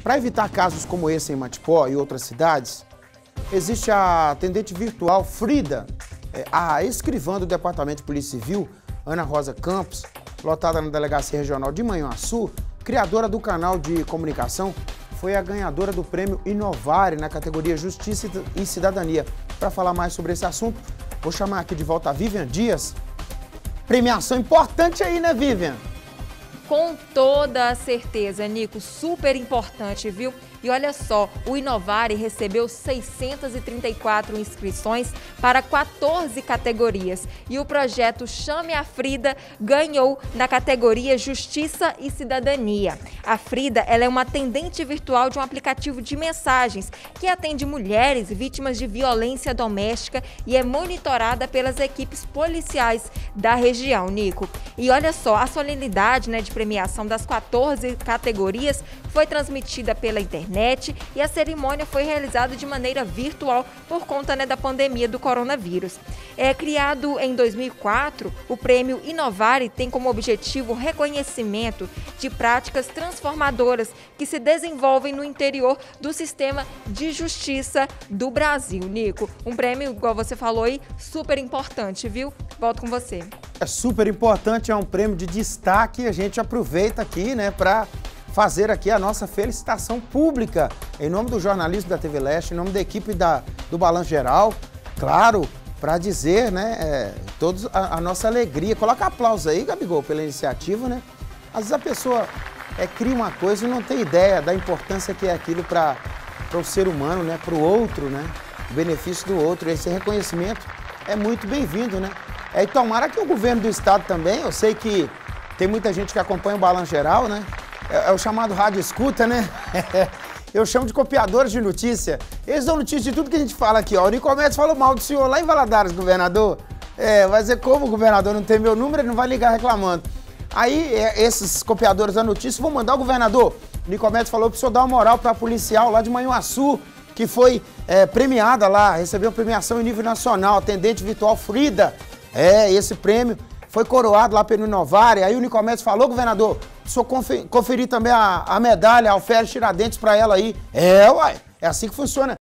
Para evitar casos como esse em Matipó e outras cidades, existe a atendente virtual Frida, a escrivã do Departamento de Polícia Civil, Ana Rosa Campos, lotada na Delegacia Regional de Manhuaçu, criadora do canal de comunicação, foi a ganhadora do prêmio Inovare na categoria Justiça e Cidadania. Para falar mais sobre esse assunto, vou chamar aqui de volta a Vivian Dias. Premiação importante aí, né, Vivian? Com toda a certeza, Nico, super importante, viu? E olha só, o Inovare recebeu 634 inscrições para 14 categorias e o projeto Chame a Frida ganhou na categoria Justiça e Cidadania. A Frida, ela é uma atendente virtual de um aplicativo de mensagens que atende mulheres vítimas de violência doméstica e é monitorada pelas equipes policiais da região, Nico. E olha só, a solenidade, de premiação das 14 categorias foi transmitida pela internet e a cerimônia foi realizada de maneira virtual por conta da pandemia do coronavírus. Criado em 2004, o prêmio Inovare tem como objetivo o reconhecimento de práticas transformadoras que se desenvolvem no interior do sistema de justiça do Brasil, Nico. Um prêmio, igual você falou aí, super importante, viu? Volto com você. É super importante, é um prêmio de destaque e a gente aproveita aqui, para fazer aqui a nossa felicitação pública em nome do jornalismo da TV Leste, em nome da equipe do Balanço Geral, claro, para dizer, todos a nossa alegria. Coloca aplausos aí, Gabigol, pela iniciativa, Às vezes a pessoa cria uma coisa e não tem ideia da importância que é aquilo para o ser humano, para o outro, o benefício do outro. Esse reconhecimento é muito bem-vindo, E tomara que o governo do estado também, eu sei que tem muita gente que acompanha o Balanço Geral, É o chamado rádio escuta, Eu chamo de copiadores de notícia. Eles dão notícia de tudo que a gente fala aqui, O Nicomedes falou mal do senhor lá em Valadares, governador. Vai dizer como o governador não tem meu número, ele não vai ligar reclamando. Aí, esses copiadores da notícia vão mandar o governador. O Nicomedes falou pro senhor dar uma moral pra policial lá de Manhuaçu, que foi premiada lá, recebeu premiação em nível nacional, atendente virtual Frida. Esse prêmio foi coroado lá pelo Inovare. Aí o Nicomedes falou, governador, o senhor conferir também a medalha, a alferes Tiradentes para ela aí. Uai, é assim que funciona.